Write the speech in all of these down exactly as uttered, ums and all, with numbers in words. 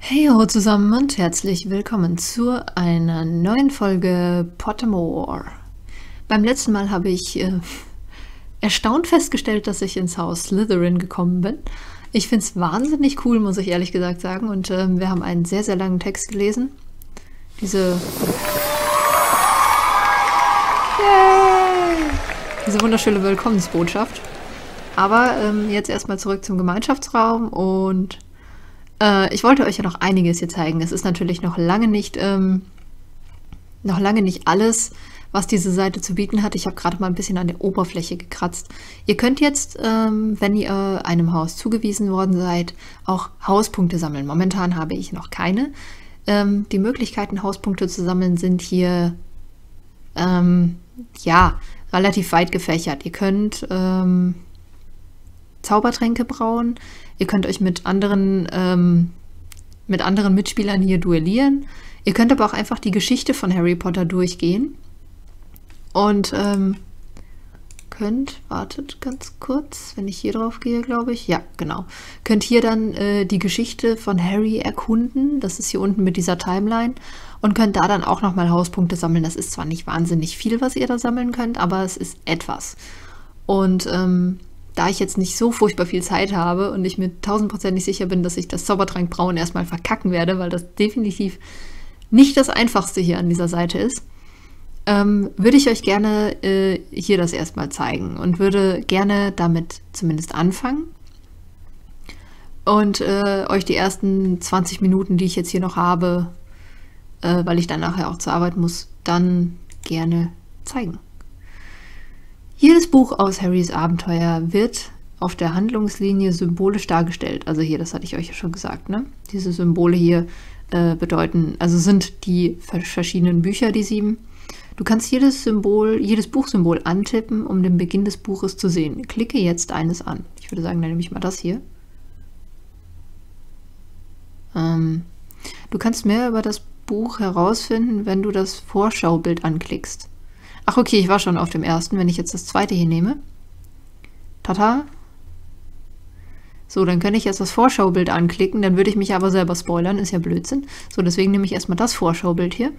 Heyo zusammen und herzlich willkommen zu einer neuen Folge Pottermore. Beim letzten Mal habe ich äh, erstaunt festgestellt, dass ich ins Haus Slytherin gekommen bin. Ich finde es wahnsinnig cool, muss ich ehrlich gesagt sagen. Und äh, wir haben einen sehr, sehr langen Text gelesen. Diese... Yay! Diese wunderschöne Willkommensbotschaft. Aber ähm, jetzt erstmal zurück zum Gemeinschaftsraum und... Ich wollte euch ja noch einiges hier zeigen. Es ist natürlich noch lange nicht, ähm, noch lange nicht alles, was diese Seite zu bieten hat. Ich habe gerade mal ein bisschen an der Oberfläche gekratzt. Ihr könnt jetzt, ähm, wenn ihr einem Haus zugewiesen worden seid, auch Hauspunkte sammeln. Momentan habe ich noch keine. Ähm, die Möglichkeiten, Hauspunkte zu sammeln, sind hier ähm, ja, relativ weit gefächert. Ihr könnt ähm, Zaubertränke brauen. Ihr könnt euch mit anderen, ähm, mit anderen Mitspielern hier duellieren. Ihr könnt aber auch einfach die Geschichte von Harry Potter durchgehen. Und ähm, könnt, wartet ganz kurz, wenn ich hier drauf gehe, glaube ich. Ja, genau. Könnt hier dann äh, die Geschichte von Harry erkunden. Das ist hier unten mit dieser Timeline. Und könnt da dann auch nochmal Hauspunkte sammeln. Das ist zwar nicht wahnsinnig viel, was ihr da sammeln könnt, aber es ist etwas. Und ähm, da ich jetzt nicht so furchtbar viel Zeit habe und ich mir tausendprozentig sicher bin, dass ich das Zaubertrankbrauen erstmal verkacken werde, weil das definitiv nicht das Einfachste hier an dieser Seite ist, ähm, würde ich euch gerne äh, hier das erstmal zeigen und würde gerne damit zumindest anfangen und äh, euch die ersten zwanzig Minuten, die ich jetzt hier noch habe, äh, weil ich dann nachher auch zur Arbeit muss, dann gerne zeigen. Jedes Buch aus Harrys Abenteuer wird auf der Handlungslinie symbolisch dargestellt. Also hier, das hatte ich euch ja schon gesagt, ne? Diese Symbole hier äh, bedeuten, also sind die verschiedenen Bücher, die sieben. Du kannst jedes Symbol, jedes Buchsymbol antippen, um den Beginn des Buches zu sehen. Klicke jetzt eines an. Ich würde sagen, dann nehme ich mal das hier. Ähm, du kannst mehr über das Buch herausfinden, wenn du das Vorschaubild anklickst. Ach okay, ich war schon auf dem ersten, wenn ich jetzt das zweite hier nehme. Tata. So, dann könnte ich jetzt das Vorschaubild anklicken, dann würde ich mich aber selber spoilern, ist ja Blödsinn. So, deswegen nehme ich erstmal das Vorschaubild hier.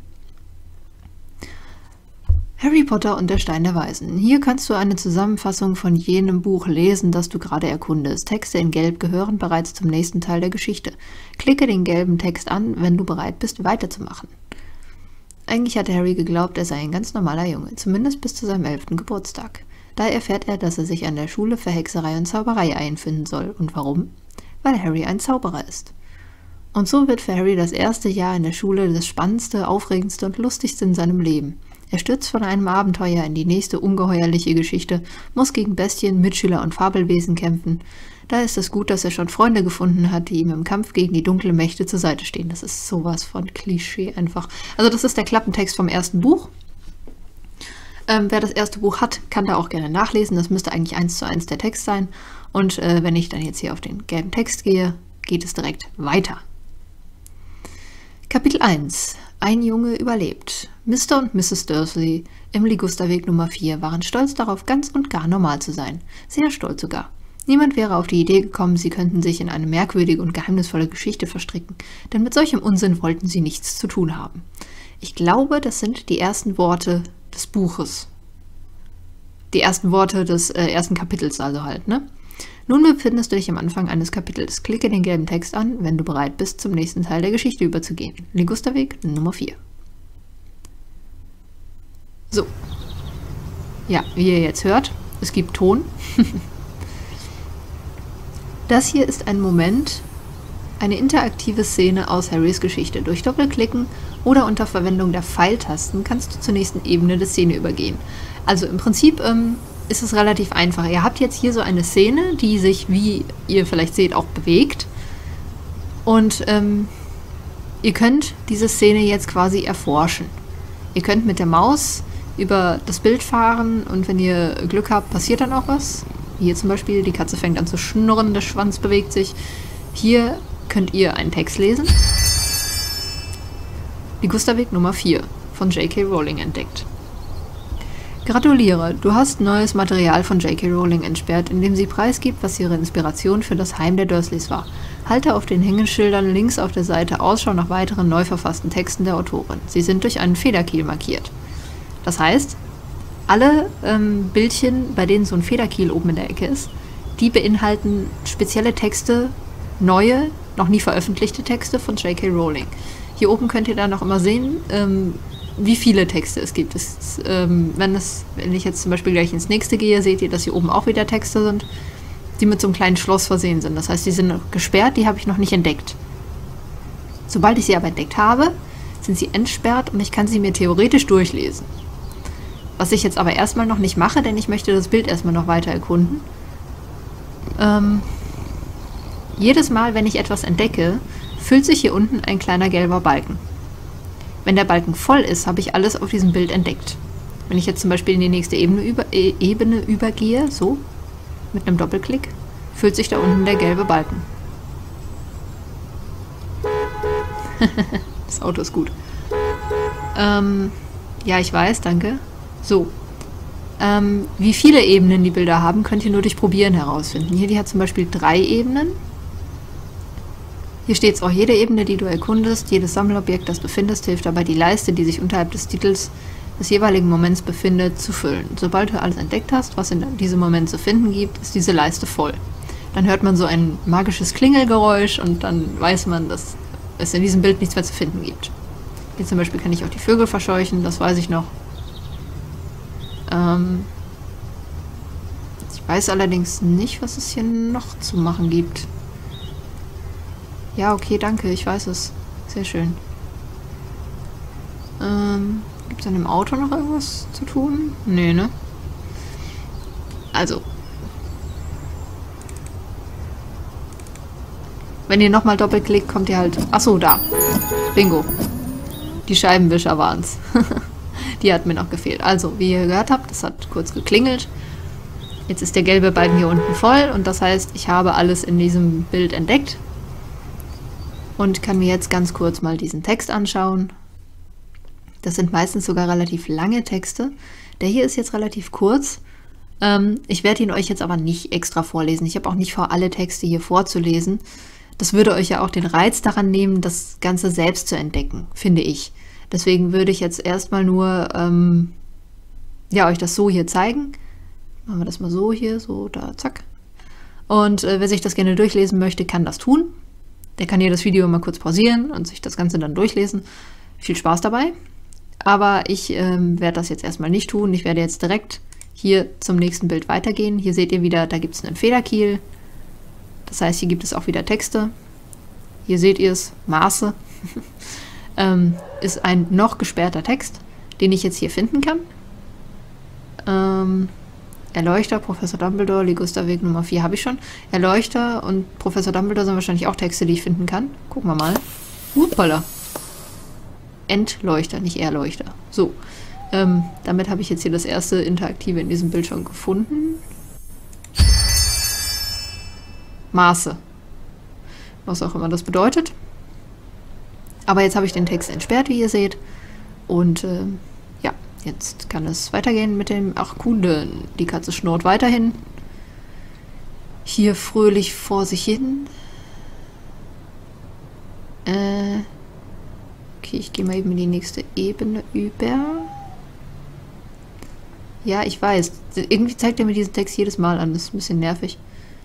Harry Potter und der Stein der Weisen. Hier kannst du eine Zusammenfassung von jenem Buch lesen, das du gerade erkundest. Texte in Gelb gehören bereits zum nächsten Teil der Geschichte. Klicke den gelben Text an, wenn du bereit bist, weiterzumachen. Eigentlich hatte Harry geglaubt, er sei ein ganz normaler Junge, zumindest bis zu seinem elften Geburtstag. Da erfährt er, dass er sich an der Schule für Hexerei und Zauberei einfinden soll. Und warum? Weil Harry ein Zauberer ist. Und so wird für Harry das erste Jahr in der Schule das spannendste, aufregendste und lustigste in seinem Leben. Er stürzt von einem Abenteuer in die nächste ungeheuerliche Geschichte, muss gegen Bestien, Mitschüler und Fabelwesen kämpfen. Da ist es gut, dass er schon Freunde gefunden hat, die ihm im Kampf gegen die dunklen Mächte zur Seite stehen. Das ist sowas von Klischee einfach. Also das ist der Klappentext vom ersten Buch. Ähm, wer das erste Buch hat, kann da auch gerne nachlesen. Das müsste eigentlich eins zu eins der Text sein. Und äh, wenn ich dann jetzt hier auf den gelben Text gehe, geht es direkt weiter. Kapitel eins. Ein Junge überlebt. Mister und Misses Dursley im Ligusterweg Nummer vier waren stolz darauf, ganz und gar normal zu sein. Sehr stolz sogar. Niemand wäre auf die Idee gekommen, sie könnten sich in eine merkwürdige und geheimnisvolle Geschichte verstricken, denn mit solchem Unsinn wollten sie nichts zu tun haben. Ich glaube, das sind die ersten Worte des Buches. Die ersten Worte des äh, ersten Kapitels also halt, ne? Nun befindest du dich am Anfang eines Kapitels. Klicke den gelben Text an, wenn du bereit bist, zum nächsten Teil der Geschichte überzugehen. Ligusterweg Nummer vier. So. Ja, wie ihr jetzt hört, es gibt Ton. Das hier ist ein Moment, eine interaktive Szene aus Harrys Geschichte. Durch Doppelklicken oder unter Verwendung der Pfeiltasten kannst du zur nächsten Ebene der Szene übergehen. Also im Prinzip ähm, ist es relativ einfach. Ihr habt jetzt hier so eine Szene, die sich, wie ihr vielleicht seht, auch bewegt. Und ähm, ihr könnt diese Szene jetzt quasi erforschen. Ihr könnt mit der Maus über das Bild fahren und wenn ihr Glück habt, passiert dann auch was. Hier zum Beispiel, die Katze fängt an zu schnurren, der Schwanz bewegt sich. Hier könnt ihr einen Text lesen. Ligusterweg Nummer vier von J K Rowling entdeckt. Gratuliere, du hast neues Material von J K Rowling entsperrt, in dem sie preisgibt, was ihre Inspiration für das Heim der Dursleys war. Halte auf den Hängeschildern links auf der Seite Ausschau nach weiteren neu verfassten Texten der Autorin. Sie sind durch einen Federkiel markiert. Das heißt, alle ähm, Bildchen, bei denen so ein Federkiel oben in der Ecke ist, die beinhalten spezielle Texte, neue, noch nie veröffentlichte Texte von J K Rowling. Hier oben könnt ihr dann noch immer sehen, ähm, wie viele Texte es gibt. Es, ähm, wenn, es, wenn ich jetzt zum Beispiel gleich ins nächste gehe, seht ihr, dass hier oben auch wieder Texte sind, die mit so einem kleinen Schloss versehen sind. Das heißt, die sind noch gesperrt, die habe ich noch nicht entdeckt. Sobald ich sie aber entdeckt habe, sind sie entsperrt und ich kann sie mir theoretisch durchlesen. Was ich jetzt aber erstmal noch nicht mache, denn ich möchte das Bild erstmal noch weiter erkunden. Ähm, jedes Mal, wenn ich etwas entdecke, füllt sich hier unten ein kleiner gelber Balken. Wenn der Balken voll ist, habe ich alles auf diesem Bild entdeckt. Wenn ich jetzt zum Beispiel in die nächste Ebene, über, äh, Ebene übergehe, so, mit einem Doppelklick, füllt sich da unten der gelbe Balken. Das Auto ist gut. Ähm, ja, ich weiß, danke. So. Ähm, wie viele Ebenen die Bilder haben, könnt ihr nur durch Probieren herausfinden. Hier, die hat zum Beispiel drei Ebenen. Hier steht es auch, jede Ebene, die du erkundest, jedes Sammelobjekt, das du findest, hilft dabei, die Leiste, die sich unterhalb des Titels des jeweiligen Moments befindet, zu füllen. Sobald du alles entdeckt hast, was in diesem Moment zu finden gibt, ist diese Leiste voll. Dann hört man so ein magisches Klingelgeräusch und dann weiß man, dass es in diesem Bild nichts mehr zu finden gibt. Hier zum Beispiel kann ich auch die Vögel verscheuchen, das weiß ich noch. Ähm ich weiß allerdings nicht, was es hier noch zu machen gibt. Ja, okay, danke, ich weiß es. Sehr schön. Ähm, gibt es an dem Auto noch irgendwas zu tun? Nee, ne? Also. Wenn ihr nochmal doppelklickt, kommt ihr halt... Achso, da. Bingo. Die Scheibenwischer waren's. Die hat mir noch gefehlt. Also, wie ihr gehört habt, das hat kurz geklingelt. Jetzt ist der gelbe Balken hier unten voll und das heißt, ich habe alles in diesem Bild entdeckt. Und kann mir jetzt ganz kurz mal diesen Text anschauen. Das sind meistens sogar relativ lange Texte. Der hier ist jetzt relativ kurz. Ähm, ich werde ihn euch jetzt aber nicht extra vorlesen. Ich habe auch nicht vor, alle Texte hier vorzulesen. Das würde euch ja auch den Reiz daran nehmen, das Ganze selbst zu entdecken, finde ich. Deswegen würde ich jetzt erstmal nur ähm, ja, euch das so hier zeigen. Machen wir das mal so hier, so, da, zack. Und äh, wer sich das gerne durchlesen möchte, kann das tun. Der kann hier das Video mal kurz pausieren und sich das Ganze dann durchlesen. Viel Spaß dabei. Aber ich ähm, werde das jetzt erstmal nicht tun. Ich werde jetzt direkt hier zum nächsten Bild weitergehen. Hier seht ihr wieder, da gibt es einen Federkiel. Das heißt, hier gibt es auch wieder Texte. Hier seht ihr es, Maße. ähm, ist ein noch gesperrter Text, den ich jetzt hier finden kann. Ähm... Erleuchter, Professor Dumbledore, Ligusterweg Nummer vier habe ich schon. Erleuchter und Professor Dumbledore sind wahrscheinlich auch Texte, die ich finden kann. Gucken wir mal. Hoppala. Entleuchter, nicht Erleuchter. So. Ähm, damit habe ich jetzt hier das erste Interaktive in diesem Bild schon gefunden. Maße. Was auch immer das bedeutet. Aber jetzt habe ich den Text entsperrt, wie ihr seht. Und ähm, ja. Jetzt kann es weitergehen mit dem... Ach, Kunde. Die Katze schnurrt weiterhin. Hier fröhlich vor sich hin. Äh... Okay, ich gehe mal eben in die nächste Ebene über. Ja, ich weiß. Irgendwie zeigt er mir diesen Text jedes Mal an. Das ist ein bisschen nervig.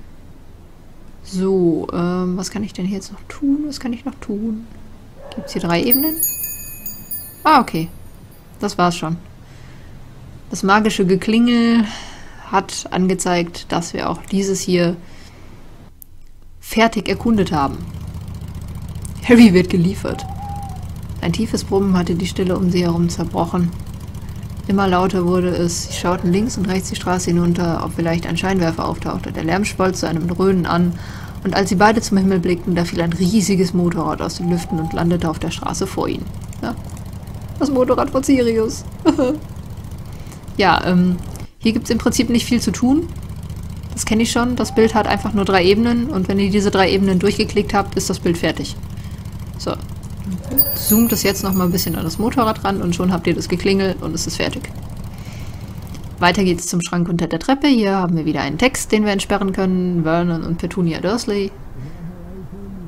So, ähm, was kann ich denn hier jetzt noch tun? Was kann ich noch tun? Gibt es hier drei Ebenen? Ah, okay. Das war's schon. Das magische Geklingel hat angezeigt, dass wir auch dieses hier fertig erkundet haben. Harry wird geliefert. Ein tiefes Brummen hatte die Stille um sie herum zerbrochen. Immer lauter wurde es. Sie schauten links und rechts die Straße hinunter, ob vielleicht ein Scheinwerfer auftauchte. Der Lärm schwoll zu einem Dröhnen an, und als sie beide zum Himmel blickten, da fiel ein riesiges Motorrad aus den Lüften und landete auf der Straße vor ihnen. Ja. Das Motorrad von Sirius. Ja, ähm, hier gibt es im Prinzip nicht viel zu tun. Das kenne ich schon. Das Bild hat einfach nur drei Ebenen und wenn ihr diese drei Ebenen durchgeklickt habt, ist das Bild fertig. So. Zoomt es jetzt noch mal ein bisschen an das Motorrad ran und schon habt ihr das Geklingel und es ist fertig. Weiter geht's zum Schrank unter der Treppe. Hier haben wir wieder einen Text, den wir entsperren können. Vernon und Petunia Dursley.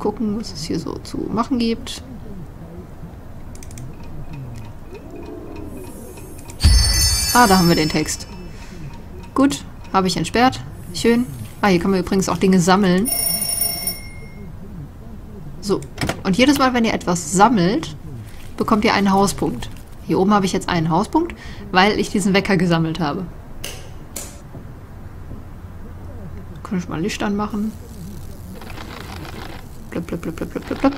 gucken, was es hier so zu machen gibt. Ah, da haben wir den Text. Gut, habe ich entsperrt. Schön. Ah, hier kann man übrigens auch Dinge sammeln. So, und jedes Mal, wenn ihr etwas sammelt, bekommt ihr einen Hauspunkt. Hier oben habe ich jetzt einen Hauspunkt, weil ich diesen Wecker gesammelt habe. Kann ich mal Licht anmachen. Blub, blub, blub, blub, blub, blub.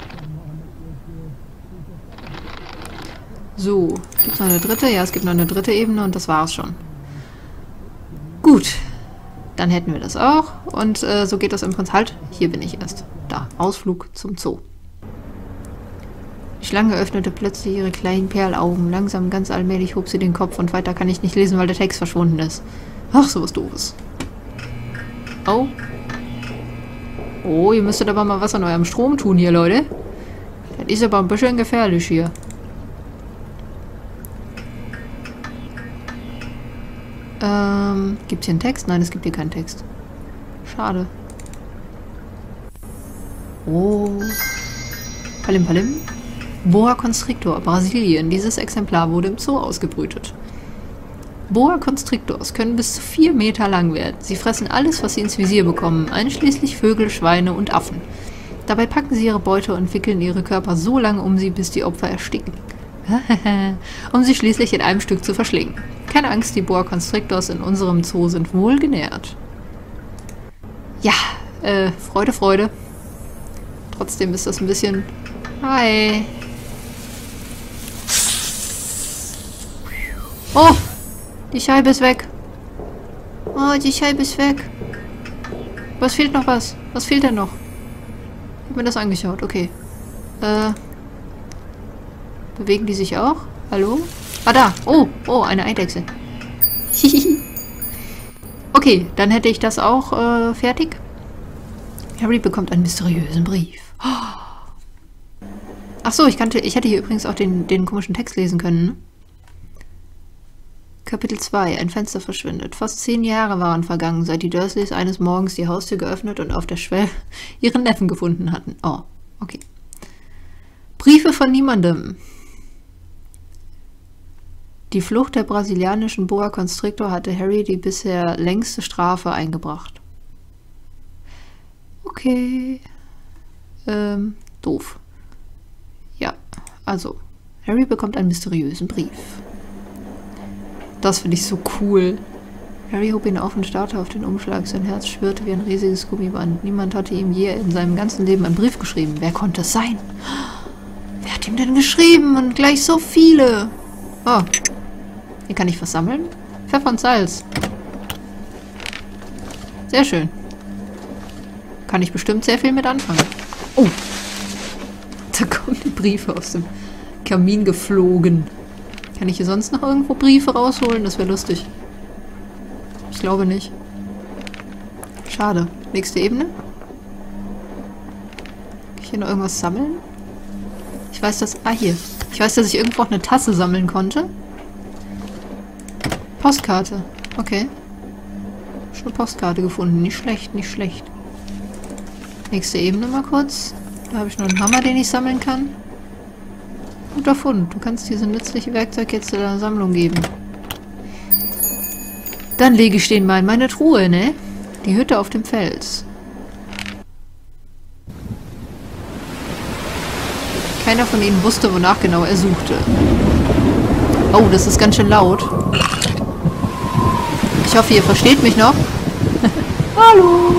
So, gibt es noch eine dritte? Ja, es gibt noch eine dritte Ebene und das war's schon. Gut, dann hätten wir das auch. Und äh, so geht das im Prinzip halt. Hier bin ich erst. Da, Ausflug zum Zoo. Die Schlange öffnete plötzlich ihre kleinen Perlaugen. Langsam, ganz allmählich hob sie den Kopf und weiter kann ich nicht lesen, weil der Text verschwunden ist. Ach, sowas Doofes. Oh. Oh, ihr müsstet aber mal was an eurem Strom tun hier, Leute. Das ist aber ein bisschen gefährlich hier. Ähm, gibt es hier einen Text? Nein, es gibt hier keinen Text. Schade. Oh. Palim Palim. Boa Constrictor, Brasilien. Dieses Exemplar wurde im Zoo ausgebrütet. Boa Constrictors können bis zu vier Meter lang werden. Sie fressen alles, was sie ins Visier bekommen, einschließlich Vögel, Schweine und Affen. Dabei packen sie ihre Beute und wickeln ihre Körper so lange um sie, bis die Opfer ersticken. Um sie schließlich in einem Stück zu verschlingen. Keine Angst, die Boa Constrictors in unserem Zoo sind wohl genährt. Ja, äh, Freude, Freude. Trotzdem ist das ein bisschen... Hi. Oh, die Scheibe ist weg. Oh, die Scheibe ist weg. Was fehlt noch was? Was fehlt denn noch? Ich habe mir das angeschaut, okay. Äh... Bewegen die sich auch? Hallo? Ah, da. Oh, oh, eine Eidechse. Okay, dann hätte ich das auch äh, fertig. Harry bekommt einen mysteriösen Brief. Ach so, ich kannte, ich hätte hier übrigens auch den, den komischen Text lesen können. Ne? Kapitel zwei. Ein Fenster verschwindet. Fast zehn Jahre waren vergangen, seit die Dursleys eines Morgens die Haustür geöffnet und auf der Schwelle ihren Neffen gefunden hatten. Oh, okay. Briefe von niemandem. Die Flucht der brasilianischen Boa Constrictor hatte Harry die bisher längste Strafe eingebracht. Okay. Ähm, doof. Ja, also, Harry bekommt einen mysteriösen Brief. Das finde ich so cool. Harry hob ihn auf und starrte auf den Umschlag. Sein Herz schwirrte wie ein riesiges Gummiband. Niemand hatte ihm je in seinem ganzen Leben einen Brief geschrieben. Wer konnte es sein? Wer hat ihm denn geschrieben? Und gleich so viele. Oh. Hier kann ich was sammeln. Pfeffer und Salz. Sehr schön. Kann ich bestimmt sehr viel mit anfangen. Oh. Da kommen die Briefe aus dem Kamin geflogen. Kann ich hier sonst noch irgendwo Briefe rausholen? Das wäre lustig. Ich glaube nicht. Schade. Nächste Ebene. Kann ich hier noch irgendwas sammeln? Ich weiß, dass... Ah, hier. Ich weiß, dass ich irgendwo auch eine Tasse sammeln konnte. Postkarte. Okay. Schon eine Postkarte gefunden. Nicht schlecht, nicht schlecht. Nächste Ebene mal kurz. Da habe ich noch einen Hammer, den ich sammeln kann. Guter Fund. Du kannst diese nützliche Werkzeug jetzt zu deiner Sammlung geben. Dann lege ich den mal in meine Truhe, ne? Die Hütte auf dem Fels. Keiner von ihnen wusste, wonach genau er suchte. Oh, das ist ganz schön laut. Ich hoffe, ihr versteht mich noch. Hallo!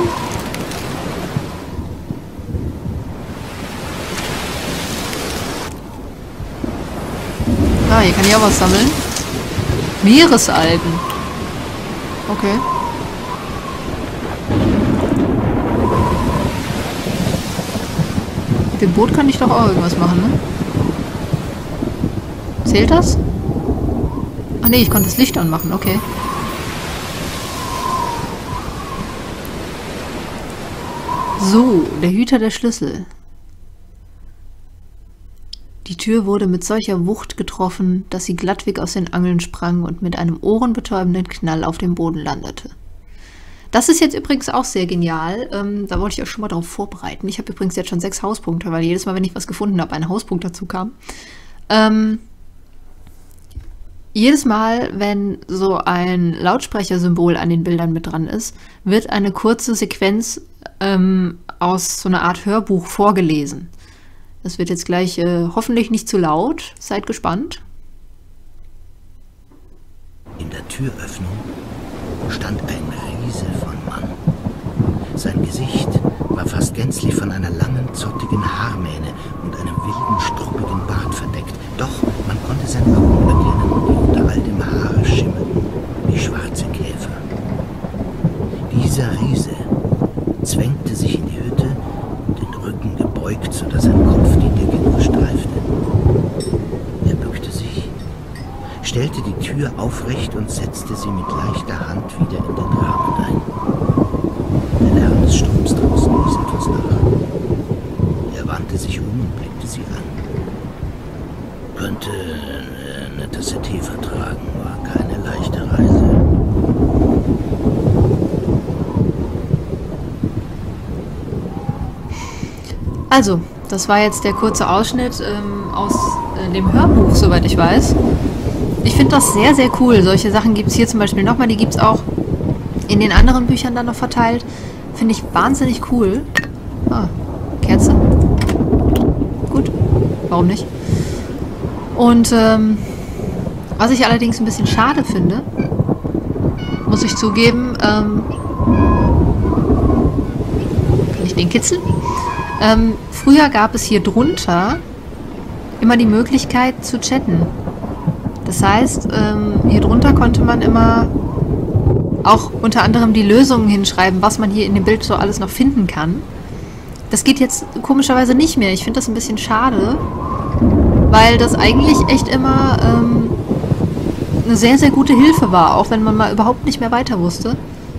Ah, hier kann ich auch was sammeln. Meeresalgen. Okay. Mit dem Boot kann ich doch auch irgendwas machen, ne? Zählt das? Ach nee, ich konnte das Licht anmachen, okay. So, der Hüter der Schlüssel. Die Tür wurde mit solcher Wucht getroffen, dass sie glattweg aus den Angeln sprang und mit einem ohrenbetäubenden Knall auf dem Boden landete. Das ist jetzt übrigens auch sehr genial. Ähm, da wollte ich euch schon mal darauf vorbereiten. Ich habe übrigens jetzt schon sechs Hauspunkte, weil jedes Mal, wenn ich was gefunden habe, ein Hauspunkt dazu kam. Ähm, jedes Mal, wenn so ein Lautsprechersymbol an den Bildern mit dran ist, wird eine kurze Sequenz ähm, aus so einer Art Hörbuch vorgelesen. Das wird jetzt gleich äh, hoffentlich nicht zu laut. Seid gespannt. In der Türöffnung stand ein Riese von Mann. Sein Gesicht war fast gänzlich von einer langen, zottigen Haarmähne und einem wilden, struppigen Bart verdeckt. Doch man konnte seine Augen erkennen, die unter all dem Haar schimmerten wie schwarze Käfer. Dieser Riese zwängte sich in die Hütte, den Rücken gebeugt, sodass sein Kopf die Decke nur streifte. Er bückte sich, stellte die Tür aufrecht und setzte sie mit leichter Hand wieder in den Rahmen ein. Der Lärm des Stroms draußen ließ etwas nach. Er wandte sich um und blickte sie an. Könnte eine Tasse Tee vertragen, war keine leichte Reise. Also, das war jetzt der kurze Ausschnitt ähm, aus äh, dem Hörbuch, soweit ich weiß. Ich finde das sehr, sehr cool. Solche Sachen gibt es hier zum Beispiel nochmal. Die gibt es auch in den anderen Büchern dann noch verteilt. Finde ich wahnsinnig cool. Ah, Kerze. Gut, warum nicht? Und ähm, was ich allerdings ein bisschen schade finde, muss ich zugeben, ähm, kann ich den kitzeln? Ähm, früher gab es hier drunter immer die Möglichkeit zu chatten. Das heißt, ähm, hier drunter konnte man immer auch unter anderem die Lösungen hinschreiben, was man hier in dem Bild so alles noch finden kann. Das geht jetzt komischerweise nicht mehr. Ich finde das ein bisschen schade, weil das eigentlich echt immer ähm, eine sehr, sehr gute Hilfe war, auch wenn man mal überhaupt nicht mehr weiter wusste.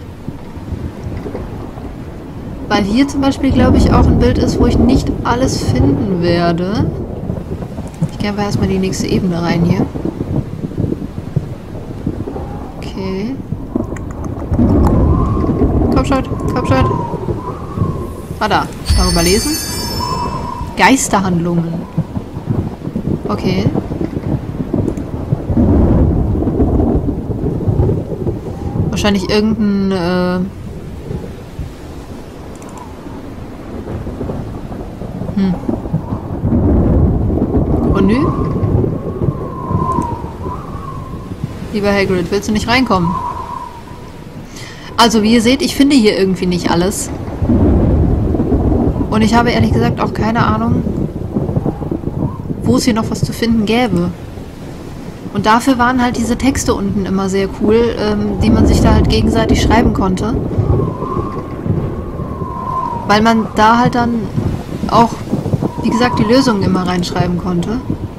Weil hier zum Beispiel, glaube ich, auch ein Bild ist, wo ich nicht alles finden werde. Ich gehe aber erstmal die nächste Ebene rein hier. Okay. Komm schon, komm schon. Ah, da. Darüber lesen. Geisterhandlungen. Okay. Wahrscheinlich irgendein... Äh hm. Und nü? Lieber Hagrid, willst du nicht reinkommen? Also, wie ihr seht, ich finde hier irgendwie nicht alles. Und ich habe ehrlich gesagt auch keine Ahnung, wo es hier noch was zu finden gäbe. Und dafür waren halt diese Texte unten immer sehr cool, ähm, die man sich da halt gegenseitig schreiben konnte. Weil man da halt dann auch, wie gesagt, die Lösungen immer reinschreiben konnte.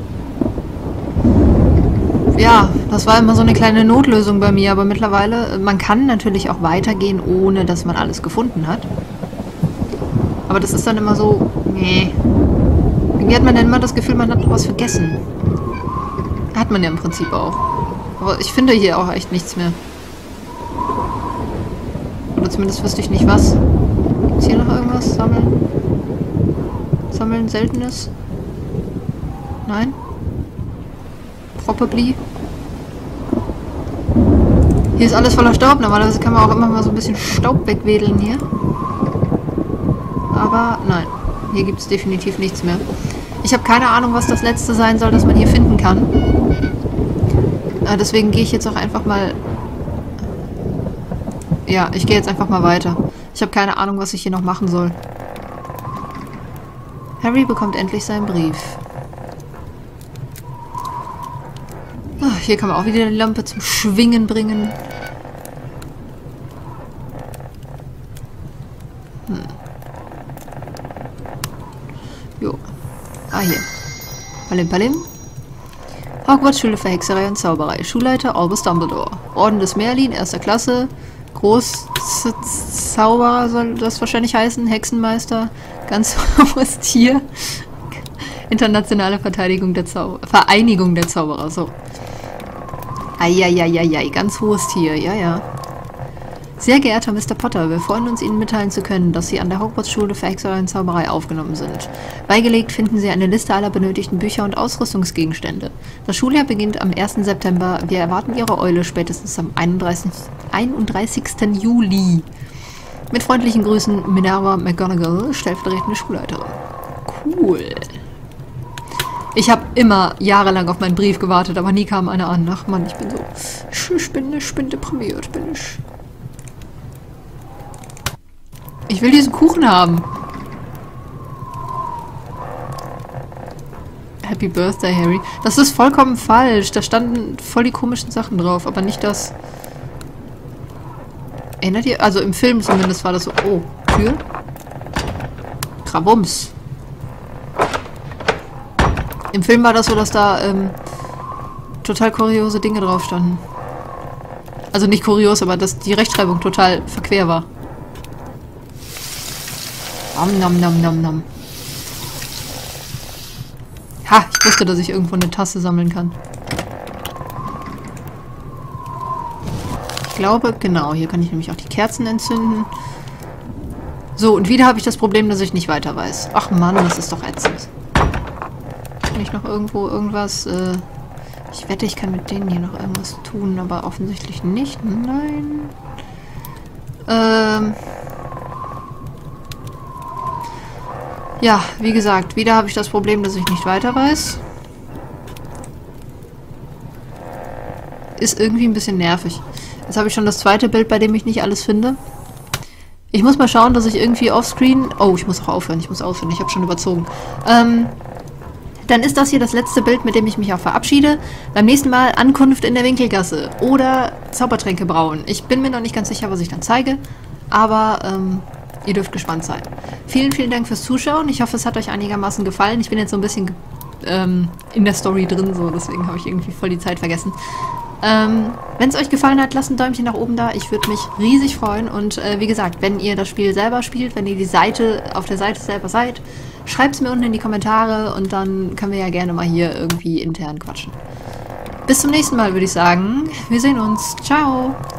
Ja, das war immer so eine kleine Notlösung bei mir, aber mittlerweile, man kann natürlich auch weitergehen, ohne dass man alles gefunden hat. Aber das ist dann immer so, nee. Irgendwie hat man dann immer das Gefühl, man hat noch was vergessen. Hat man ja im Prinzip auch. Aber ich finde hier auch echt nichts mehr. Oder zumindest wüsste ich nicht was. Gibt es hier noch irgendwas? Sammeln? Sammeln Seltenes? Nein? Probably. Hier ist alles voller Staub. Normalerweise kann man auch immer mal so ein bisschen Staub wegwedeln hier. Aber nein. Hier gibt es definitiv nichts mehr. Ich habe keine Ahnung, was das letzte sein soll, das man hier finden kann. Äh, deswegen gehe ich jetzt auch einfach mal... Ja, ich gehe jetzt einfach mal weiter. Ich habe keine Ahnung, was ich hier noch machen soll. Harry bekommt endlich seinen Brief. Ach, hier kann man auch wieder die Lampe zum Schwingen bringen. Hm. Jo. Ah, hier. Palim Palim. Hogwarts Schule für Hexerei und Zauberei. Schulleiter Albus Dumbledore. Orden des Merlin, erster Klasse. Großzauberer soll das wahrscheinlich heißen. Hexenmeister. Ganz hohes Tier. Internationale Verteidigung der Zauber Vereinigung der Zauberer. So. Eieieiei. Ganz hohes Tier. Ja, ja. Sehr geehrter Mister Potter, wir freuen uns, Ihnen mitteilen zu können, dass Sie an der Hogwarts-Schule für Hexerei und Zauberei aufgenommen sind. Beigelegt finden Sie eine Liste aller benötigten Bücher und Ausrüstungsgegenstände. Das Schuljahr beginnt am ersten September. Wir erwarten Ihre Eule spätestens am einunddreißigsten Juli. Mit freundlichen Grüßen, Minerva McGonagall, stellvertretende Schulleiterin. Cool. Ich habe immer jahrelang auf meinen Brief gewartet, aber nie kam einer an. Ach Mann, ich bin so... Ich bin, ich bin deprimiert, bin ich... Ich will diesen Kuchen haben. Happy Birthday, Harry. Das ist vollkommen falsch. Da standen voll die komischen Sachen drauf, aber nicht das... Erinnert ihr? Also im Film zumindest war das so... Oh, Tür? Krabums. Im Film war das so, dass da ähm, total kuriose Dinge drauf standen. Also nicht kurios, aber dass die Rechtschreibung total verquer war. Nom, nom, nom, nom, nom. Ha, ich wusste, dass ich irgendwo eine Tasse sammeln kann. Ich glaube, genau, hier kann ich nämlich auch die Kerzen entzünden. So, und wieder habe ich das Problem, dass ich nicht weiter weiß. Ach Mann, das ist doch ätzend. Kann ich noch irgendwo irgendwas... Äh ich wette, ich kann mit denen hier noch irgendwas tun, aber offensichtlich nicht. Nein. Ähm... Ja, wie gesagt, wieder habe ich das Problem, dass ich nicht weiter weiß. Ist irgendwie ein bisschen nervig. Jetzt habe ich schon das zweite Bild, bei dem ich nicht alles finde. Ich muss mal schauen, dass ich irgendwie offscreen... Oh, ich muss auch aufhören, ich muss aufhören, ich habe schon überzogen. Ähm, dann ist das hier das letzte Bild, mit dem ich mich auch verabschiede. Beim nächsten Mal Ankunft in der Winkelgasse oder Zaubertränke brauen. Ich bin mir noch nicht ganz sicher, was ich dann zeige, aber... Ähm, ihr dürft gespannt sein. Vielen, vielen Dank fürs Zuschauen. Ich hoffe, es hat euch einigermaßen gefallen. Ich bin jetzt so ein bisschen ähm, in der Story drin, so deswegen habe ich irgendwie voll die Zeit vergessen. Ähm, wenn es euch gefallen hat, lasst ein Däumchen nach oben da. Ich würde mich riesig freuen. Und äh, wie gesagt, wenn ihr das Spiel selber spielt, wenn ihr die Seite auf der Seite selber seid, schreibt es mir unten in die Kommentare und dann können wir ja gerne mal hier irgendwie intern quatschen. Bis zum nächsten Mal, würde ich sagen. Wir sehen uns. Ciao!